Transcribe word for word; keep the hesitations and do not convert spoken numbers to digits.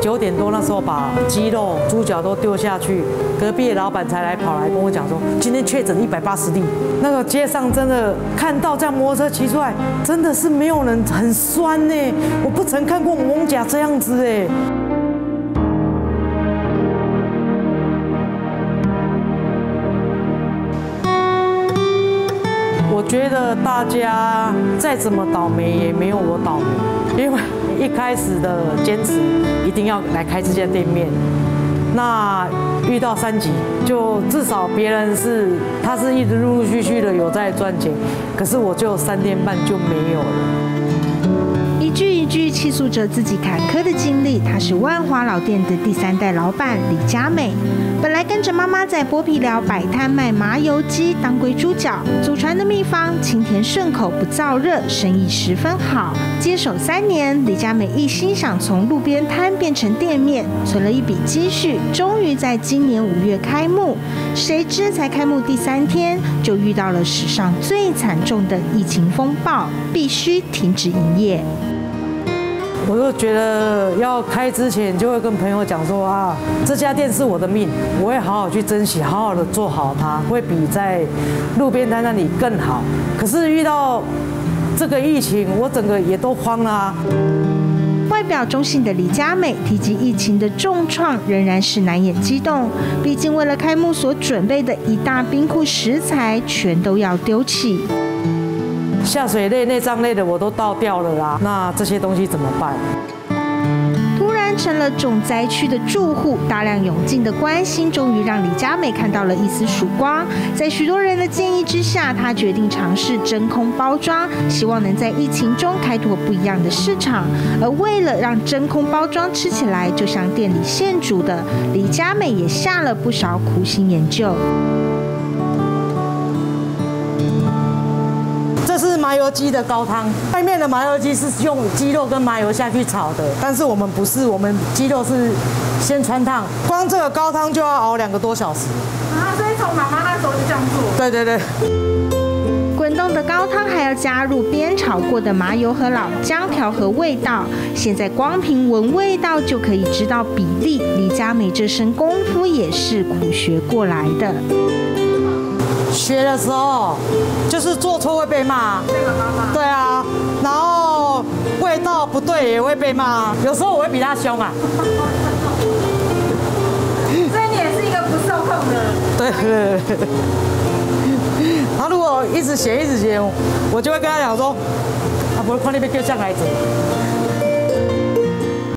九点多那时候把鸡肉、猪脚都丢下去，隔壁的老板才来跑来跟我讲说，今天确诊一百八十例。那个街上真的看到这样摩托车骑出来，真的是没有人，很酸呢。我不曾看过艋舺这样子哎。我觉得大家再怎么倒霉也没有我倒霉，因为一开始的坚持一定要来开这家店面，那遇到三级，就至少别人是他是一直陆陆续续的有在赚钱，可是我就三天半就没有了。 一句一句倾诉着自己坎坷的经历。她是万华老店的第三代老板李佳美，本来跟着妈妈在剥皮寮摆摊卖麻油鸡、当归猪脚，祖传的秘方清甜顺口不燥热，生意十分好。接手三年，李佳美一心想从路边摊变成店面，存了一笔积蓄，终于在今年五月开幕。谁知才开幕第三天，就遇到了史上最惨重的疫情风暴，必须停止营业。 我就觉得要开之前就会跟朋友讲说啊，这家店是我的命，我会好好去珍惜，好好的做好它，会比在路边摊那里更好。可是遇到这个疫情，我整个也都慌了啊。 外表中性的李佳美提及疫情的重创，仍然是难掩激动。毕竟为了开幕所准备的一大冰库食材，全都要丢弃。 下水类、内脏类的我都倒掉了啦，那这些东西怎么办？ 突然成了重灾区的住户，大量涌进的关心，终于让李佳美看到了一丝曙光。在许多人的建议之下，她决定尝试真空包装，希望能在疫情中开拓不一样的市场。而为了让真空包装吃起来就像店里现煮的，李佳美也下了不少苦心研究。 这是麻油鸡的高汤，外面的麻油鸡是用鸡肉跟麻油下去炒的，但是我们不是，我们鸡肉是先汆烫，光这个高汤就要熬两个多小时。 啊，所以从妈妈那时候就这样做。 对对对。 滚动的高汤还要加入煸炒过的麻油和老姜调和味道，现在光凭闻味道就可以知道比例。李佳美这身功夫也是苦学过来的。 学的时候就是做错会被骂， 被妈妈骂。 对啊，然后味道不对也会被骂，有时候我会比他凶啊。 所以你也是一个不受控的。 对对对。他如果一直写一直写，我就会跟他讲说，啊，不会看你被叫上来走。